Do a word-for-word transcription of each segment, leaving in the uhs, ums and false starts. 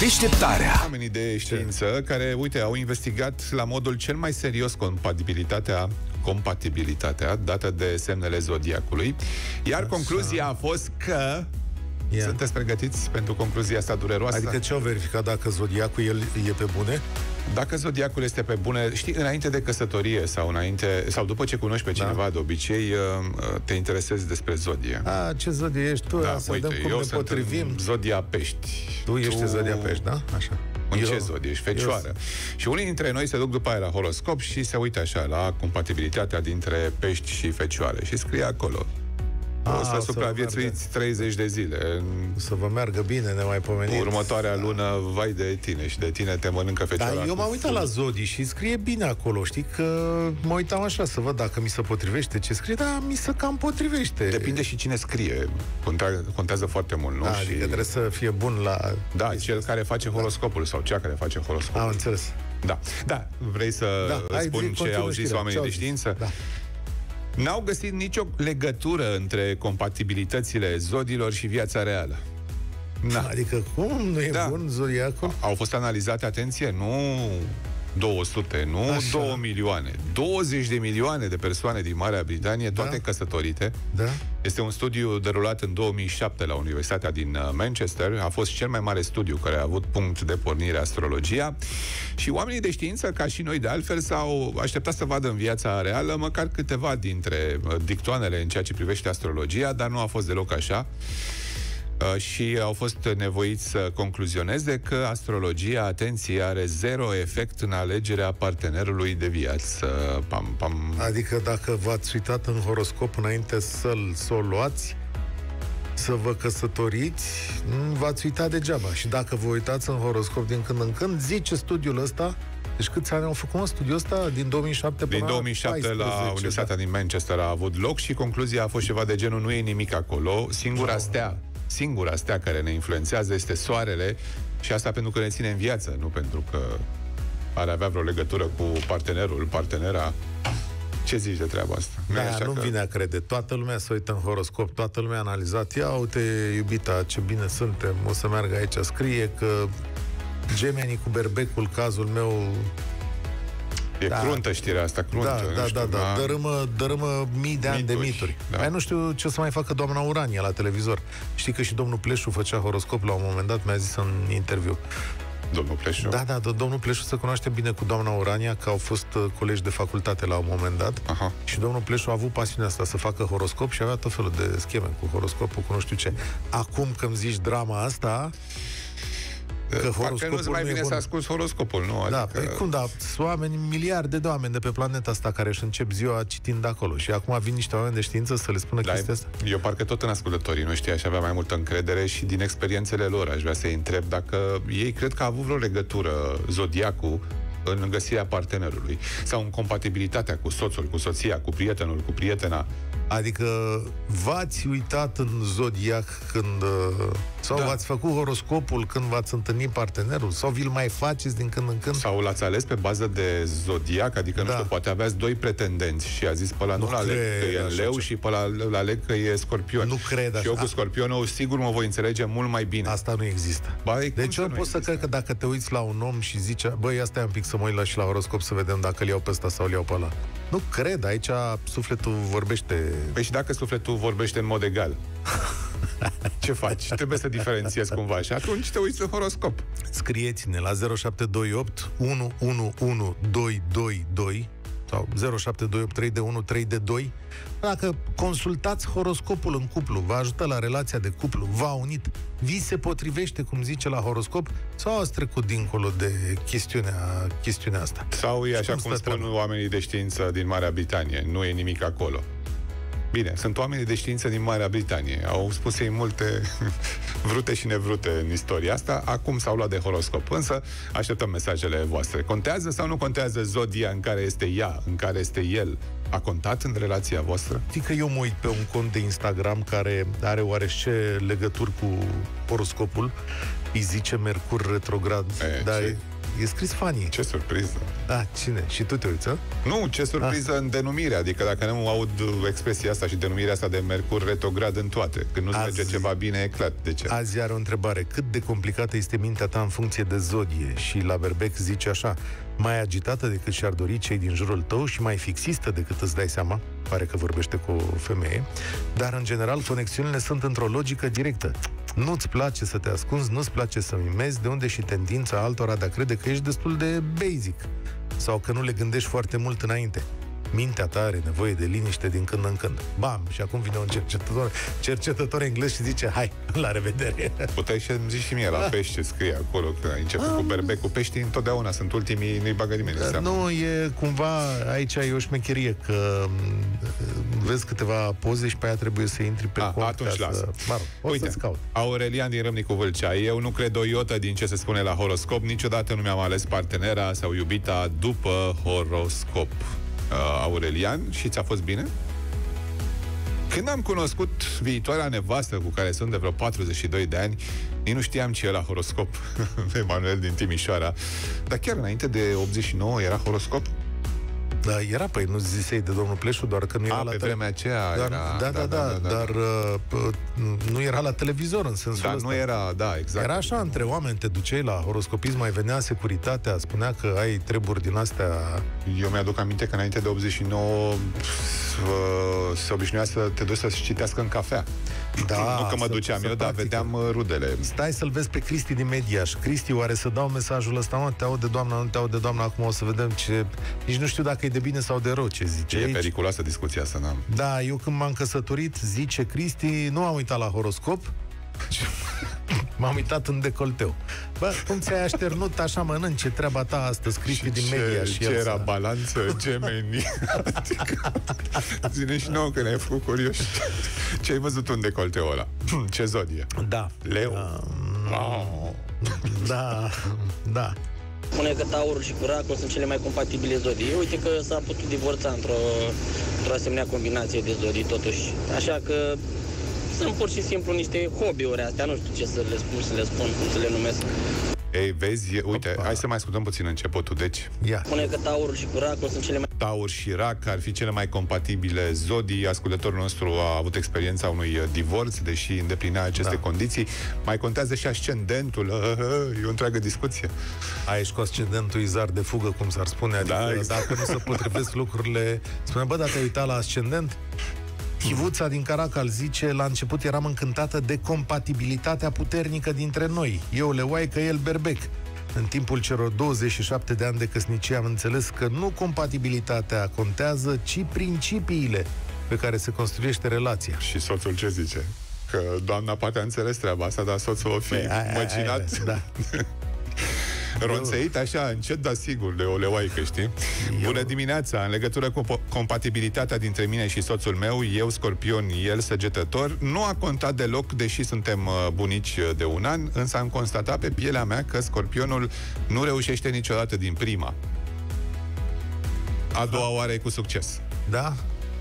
Deșteptarea. Oamenii de știință care, uite, au investigat la modul cel mai serios compatibilitatea compatibilitatea dată de semnele zodiacului, iar Așa. concluzia a fost că yeah. Sunteți pregătiți pentru concluzia asta dureroasă? Adică ce au verificat, dacă zodiacul el e pe bune? Dacă zodiacul este pe bune, știi, înainte de căsătorie sau înainte sau după ce cunoști pe cineva, da. de obicei te interesezi despre zodie. A, ce zodie ești tu? Da, să uite, vedem cum eu ne sunt potrivim. Zodia Pești. Tu ești tu... Zodia Pești, da? Așa. În eu... ce zodie? Ești Fecioară. Eu... Și unii dintre noi se duc după aia la horoscop și se uită așa la compatibilitatea dintre Pești și Fecioare și scrie acolo: o să supraviețuiți treizeci de zile. Să vă meargă bine, nemaipomeniți. Următoarea da. lună, vai de tine, și de tine te mănâncă Fecioara. Dar eu m-am uitat la zodii și scrie bine acolo, știi, că mă uitam așa să văd dacă mi se potrivește ce scrie, dar mi se cam potrivește. Depinde și cine scrie. Contează, contează foarte mult, nu? Da, și... adică trebuie să fie bun la... Da, cel care face horoscopul, da. sau cea care face horoscopul. Am înțeles. Da, da. Vrei să da, spun ce au zis oamenii de știință? Da. N-au găsit nicio legătură între compatibilitățile zodiilor și viața reală. Na. Adică cum? Nu e da. bun zodiacul? Au fost analizate, atenție, nu două sute, nu Așa. două milioane, douăzeci de milioane de persoane din Marea Britanie, toate da. căsătorite. Da. Este un studiu derulat în două mii șapte la Universitatea din Manchester. A fost cel mai mare studiu care a avut punct de pornire astrologia. Și oamenii de știință, ca și noi de altfel, s-au așteptat să vadă în viața reală măcar câteva dintre dictoanele în ceea ce privește astrologia, dar nu a fost deloc așa. Uh, și au fost nevoiți să concluzioneze că astrologia, atenție, are zero efect în alegerea partenerului de viață. Pam, pam. Adică dacă v-ați uitat în horoscop înainte să-l, să-l luați, să vă căsătoriți, v-ați uitat degeaba. Și dacă vă uitați în horoscop din când în când, zice studiul ăsta. Deci câți ani au făcut studiul ăsta? Din două mii șapte până din două mii șapte paisprezece, la Universitatea da. din Manchester a avut loc și concluzia a fost ceva de genul: nu e nimic acolo, singura no. stea Singura stea care ne influențează este soarele, și asta pentru că ne ține în viață, nu pentru că ar avea vreo legătură cu partenerul, partenera. Ce zici de treaba asta? Da, nu-mi că... vine a crede. Toată lumea se uită în horoscop, toată lumea a analizat. Ia uite, iubita, ce bine suntem, o să meargă aici. Scrie că gemenii cu berbecul, cazul meu... E da. cruntă știrea asta, cruntă. Da, da, știu, da, da. da. Dărâmă, dărâmă mii de ani mituri, de mituri. Da. Mai nu știu ce o să mai facă doamna Urania la televizor. Știi că și domnul Pleșu făcea horoscop la un moment dat, mi-a zis în interviu. Domnul Pleșu? Da, da, domnul Pleșu se cunoaște bine cu doamna Urania, că au fost colegi de facultate la un moment dat. Aha. Și domnul Pleșu a avut pasiunea asta să facă horoscop și avea tot felul de scheme cu horoscopul, cu nu știu ce. Acum când zici drama asta... Că Parcă nu-ți mai bine să asculți horoscopul, nu? Da, adică... păi cum, da, sunt oameni, miliarde de oameni de pe planeta asta care își încep ziua citind acolo și acum vin niște oameni de știință să le spună da, chestia asta? Eu parcă tot în ascultătorii noștri aș avea mai multă încredere și din experiențele lor aș vrea să-i întreb dacă ei cred că a avut vreo legătură zodiacul în găsirea partenerului sau în compatibilitatea cu soțul, cu soția, cu prietenul, cu prietena. Adică v-ați uitat în zodiac când... Sau da. v-ați făcut horoscopul când v-ați întâlnit partenerul? Sau vi-l mai faceți din când în când? Sau l-ați ales pe bază de zodiac? Adică, da. nu știu, poate aveați doi pretendenți și a zis pe ăla nu-l aleg că e în leu ce... și pe ăla îl aleg că e scorpion. Nu cred așa. Și eu cu scorpionul sigur mă voi înțelege mult mai bine. Asta nu există. Ba, deci eu pot să cred că dacă te uiți la un om și zice, băi, asta e un pic să mă uit la și la horoscop să vedem dacă îl iau pe ăsta sau îl iau pe ăla. Nu cred, aici sufletul vorbește... Păi și dacă sufletul vorbește în mod egal? Ce faci? Trebuie să diferențiezi cumva și atunci te uiți în horoscop. Scrieți-ne la zero șapte doi opt unu unu unu doi doi doi sau zero șapte doi opt trei unu trei doi. Dacă consultați horoscopul în cuplu, vă ajută la relația de cuplu, v-a unit, vi se potrivește, cum zice la horoscop, sau ați trecut dincolo de chestiunea, chestiunea asta? Sau e așa cum, cum spun treaba? Oamenii de știință din Marea Britanie, nu e nimic acolo. Bine, sunt oamenii de știință din Marea Britanie. Au spus ei multe vrute și nevrute în istoria asta. Acum s-au luat de horoscop. Însă așteptăm mesajele voastre. Contează sau nu contează zodia în care este ea, în care este el? A contat în relația voastră? Știi că eu mă uit pe un cont de Instagram care are oarește legături cu horoscopul. Îi zice Mercur retrograd. E, dar ce? E scris Fanny. Ce surpriză. Da, cine? Și tu te uiți, a? Nu, ce surpriză ah. în denumire. Adică dacă nu aud expresia asta și denumirea asta de Mercur retrograd în toate. Când nu-ți merge ceva bine, e clar. De ce? Azi are o întrebare. Cât de complicată este mintea ta în funcție de zodie? Și la Berbec zice așa: mai agitată decât și-ar dori cei din jurul tău și mai fixistă decât îți dai seama. Pare că vorbește cu o femeie. Dar, în general, conexiunile sunt într-o logică directă. Nu-ți place să te ascunzi, nu-ți place să mimezi, de unde și tendința altora de a crede că ești destul de basic sau că nu le gândești foarte mult înainte. Mintea ta are nevoie de liniște din când în când. Bam! Și acum vine un cercetător, cercetător englez și zice: hai, la revedere! Puteai să-mi zici și mie la pești ce scrie acolo, că ai început um, cu Berbec, cu peștii întotdeauna sunt ultimii, nu-i bagă nimeni. Nu, e cumva, aici e o șmecherie, că vezi câteva poze și pe aia trebuie să intri pe A, cont. Atunci lasă. Să... Mă rog, o Uite, să-ți caut. Aurelian din Râmnicu Vâlcea: eu nu cred o iotă din ce se spune la horoscop, niciodată nu mi-am ales partenera sau iubita după horoscop. Uh, Aurelian, și ți-a fost bine? Când am cunoscut viitoarea nevastă, cu care sunt de vreo patruzeci și doi de ani, nici nu știam ce e la horoscop. Emanuel din Timișoara. Dar chiar înainte de optzeci și nouă era horoscop? Da, era, păi nu zisei de domnul Pleșu, doar că nu era A, la pe tele... vremea aceea dar, era... Da, da, da, da, da, da dar uh, nu era la televizor în sensul Dar ăsta. nu era, da, exact. Era așa, între oameni, te duceai la horoscopism, mai venea securitatea, spunea că ai treburi din astea... Eu mi-aduc aminte că înainte de optzeci și nouă se obișnuia să te duci să-și citească în cafea. Da, nu că mă să, duceam să eu, dar vedeam rudele. Stai să-l vezi pe Cristi din Mediaș. Cristi, oare să dau mesajul ăsta? Mă, te aude doamna, nu te aude doamna, acum o să vedem ce... Nici nu știu dacă e de bine sau de rău ce zice. E aici. periculoasă discuția asta, da. Da, eu când m-am căsătorit, zice Cristi, nu am uitat la horoscop, m-am uitat în decolteu. Bă, cum ți-ai așternut așa, mănânci, ce treaba ta astăzi, Cristi din Media? Și ce el era să... balanță, gemeni? Adică, zine și nouă că ne-ai făcut curioși. Ce ai văzut în decolteu ăla? Ce zodie? Da. Leu? Da. Oh. Da. Da. Spune că Taurul și Curacul sunt cele mai compatibile zodii. Uite că s-a putut divorța într-o, într-o asemenea combinație de zodii, totuși. Așa că sunt pur și simplu niște hobby-uri astea, nu știu ce să le spun, să le spun, cum să le numesc. Ei, vezi, e, uite, Opa. hai să mai ascultăm puțin începutul, deci... Ia. Spune că Taurul și Curacul sunt cele mai... Taur și Rac ar fi cele mai compatibile zodii. Ascultătorul nostru a avut experiența unui divorț, deși îndeplinea aceste da. condiții. Mai contează și ascendentul. E o întreagă discuție. Aici cu ascendentul izar de fugă, cum s-ar spune. Adică da, exact. dacă nu se potrivesc lucrurile... Spune, bă, dacă te-ai uitat la ascendent... Chivuța din Caracal zice: la început eram încântată de compatibilitatea puternică dintre noi. Eu leoaică, el berbec. În timpul celor douăzeci și șapte de ani de căsnicie am înțeles că nu compatibilitatea contează, ci principiile pe care se construiește relația. Și soțul ce zice? Că doamna poate a înțeles treaba asta, dar soțul o fi măcinat. Da. Ronțăit așa, încet, dar sigur, de o leoaică, știi? Eu... Bună dimineața! În legătură cu compatibilitatea dintre mine și soțul meu, eu scorpion, el săgetător, nu a contat deloc, deși suntem bunici de un an, însă am constatat pe pielea mea că scorpionul nu reușește niciodată din prima. A doua oară e cu succes. Da?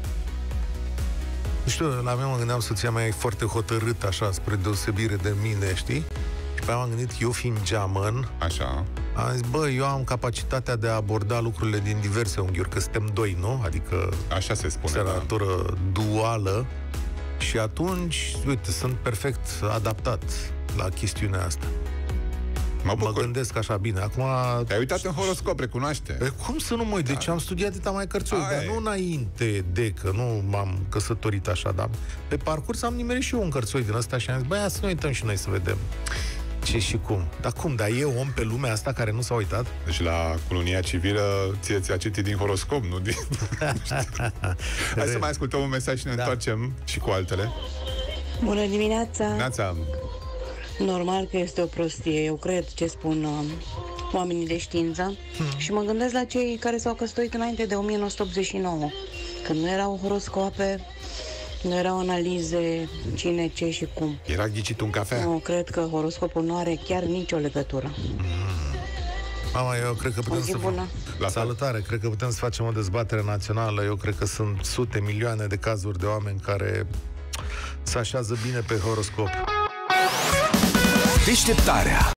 Nu știu, la mine mă gândeam, soția mea e foarte hotărât așa, spre deosebire de mine, știi? Și m-am gândit, eu fiind geamăn, așa, am zis, bă, eu am capacitatea de a aborda lucrurile din diverse unghiuri, că suntem doi, nu? Adică așa se spune, da. natură duală. Și atunci, uite, sunt perfect adaptat la chestiunea asta. Mă, mă gândesc așa bine. Acum... Te-ai uitat în horoscop, recunoaște. E, cum să nu mă uit? Da. Deci am studiat atâta mai cărțoi, dar nu înainte de, că nu m-am căsătorit așa, dar pe parcurs am nimerit și eu un cărțoi din ăsta și am zis, băi, ia să ne uităm și noi să vedem ce și cum. Dar cum? Dar e om pe lumea asta care nu s-a uitat? Deci la cununia civilă ție ți-a citit din horoscop, nu din... Hai să mai ascultăm un mesaj și ne da. întoarcem și cu altele. Bună dimineața! Neața! Normal că este o prostie. Eu cred ce spun uh, oamenii de știință hmm. și mă gândesc la cei care s-au căsătorit înainte de o mie nouă sute optzeci și nouă, când nu erau horoscoape, nu erau analize cine, ce și cum. Era ghicit un cafea. Nu, cred că horoscopul nu are chiar nicio legătură. Mm. Mama, eu cred că putem să facem... La salutare, cred că putem să facem o dezbatere națională. Eu cred că sunt sute, milioane de cazuri de oameni care se așează bine pe horoscop. Deșteptarea